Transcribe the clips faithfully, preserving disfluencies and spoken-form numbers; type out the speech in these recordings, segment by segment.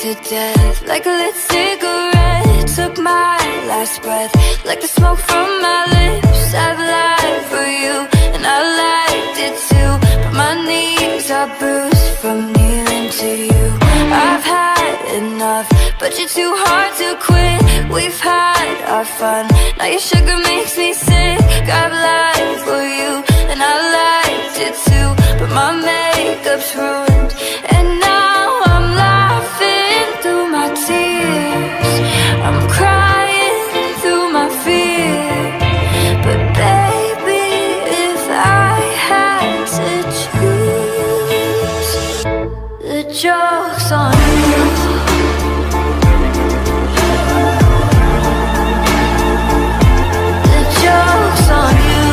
to death. Like a lit cigarette, took my last breath. Like the smoke from my lips, I've lied for you, and I liked it too. But my knees are bruised from kneeling to you. I've had enough, but you're too hard to quit. We've had our fun, now your sugar makes me sick. I've lied for you, and I liked it too. But my makeup's ruined, and now I'm laughing through my tears. I'm crying through my fear. But baby, if I had to choose, the joke's on you. The joke's on you.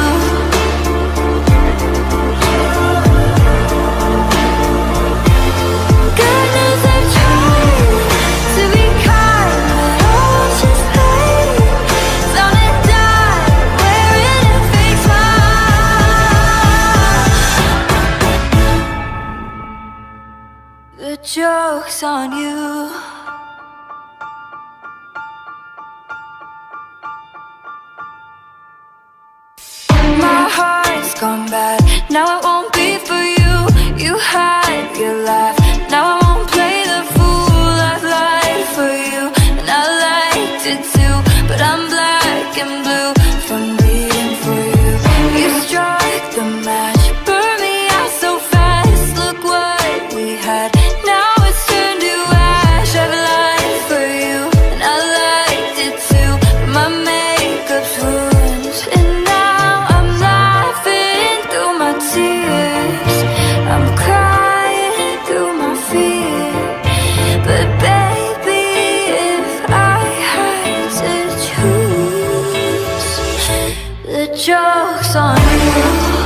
Goodness, I tried to be kind, but all just hate. Found a dime wearing a fake smile. The joke's on you. My heart's gone bad, now it won't be for you. You had your laugh, now I won't play the fool. I've lied for you, and I liked it too. But I'm black and blue from bleeding for you. You struck the match, burned me out so fast. Look what we had, now it's turned to ash. I've lied for you, and I liked it too. But my makeup's ruined, and now I'm laughing through my tears. I'm crying through my fear. But baby, if I had to choose, the joke's on you.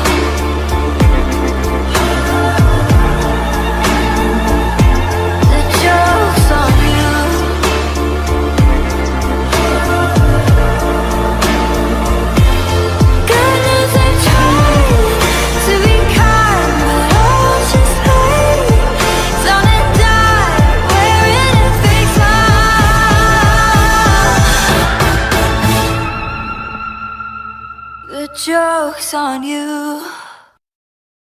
The joke's on you. Goodness, I tried to be kind, but all just hate. Found a dime wearing a fake smile. The joke's on you.